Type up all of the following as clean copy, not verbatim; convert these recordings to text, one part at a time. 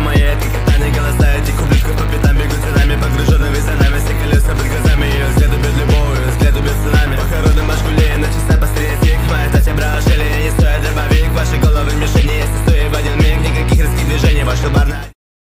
мои открытания голоса этих ублюдков по пятам бегут за нами, погруженными за нами. Все колеса под глазами, ее взгляд убьет любовью, взгляд убьет цунами. Похороны машкулей, на часа посредник. Моя тать обращали, не стоит дробовик. Ваши головы в мишени, если стоит в один миг. Никаких резких движений, ваша барна.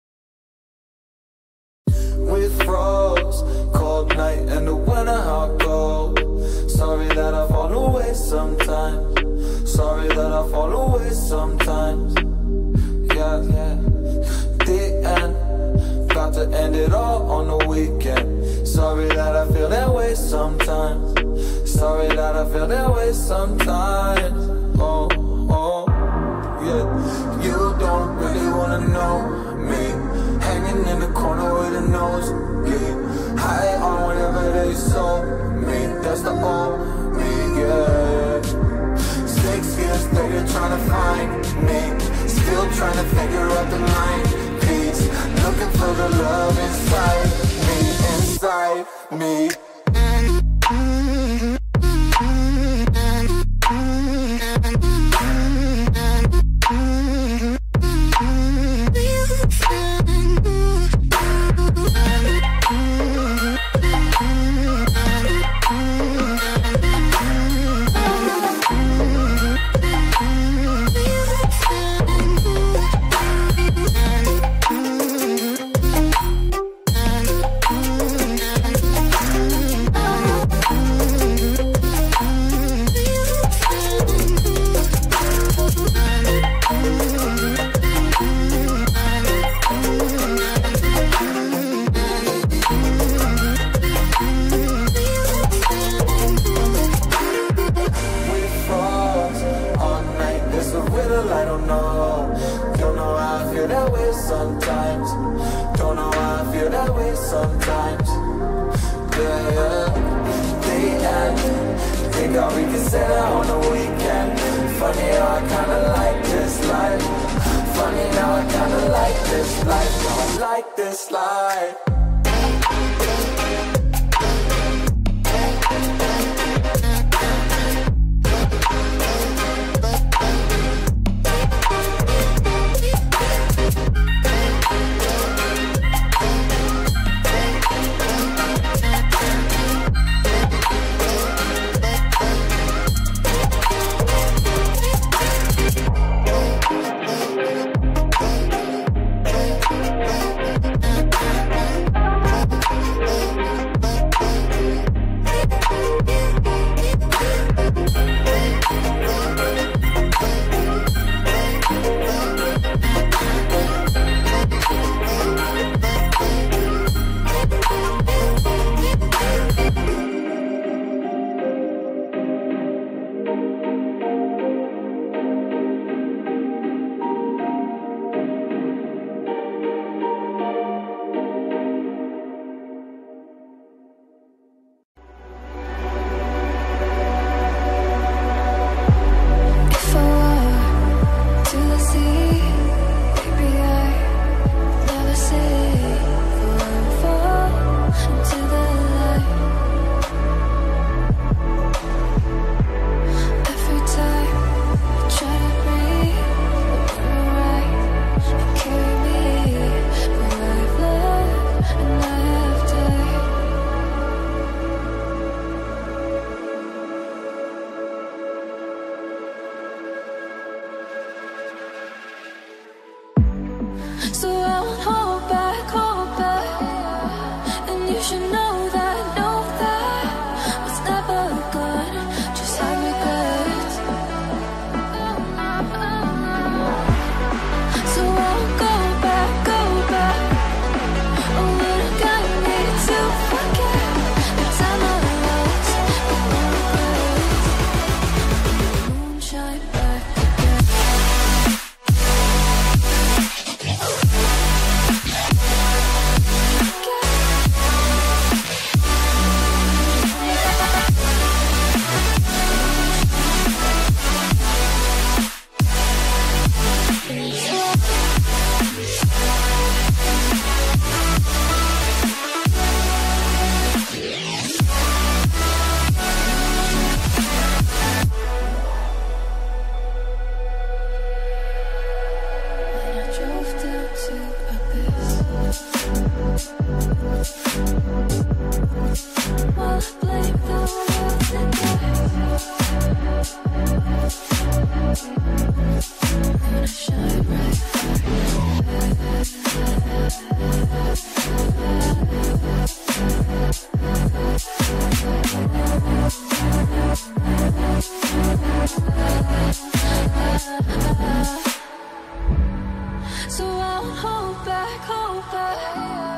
We froze, cold night in the winter, how cold. Sorry that I fall away sometimes. Sorry that I fall away sometimes. Yeah, yeah. The end, about to end it all on the weekend. Sorry that I feel that way sometimes. Sorry that I feel that way sometimes. Oh, oh, yeah. You don't really wanna know me. Hanging in the corner with a nose, yeah. High on whatever they sold me. That's the old me, yeah. 6 years later trying to find me. Still trying to figure out the line piece. Looking for the love inside me, inside me. Don't hold back, hold back.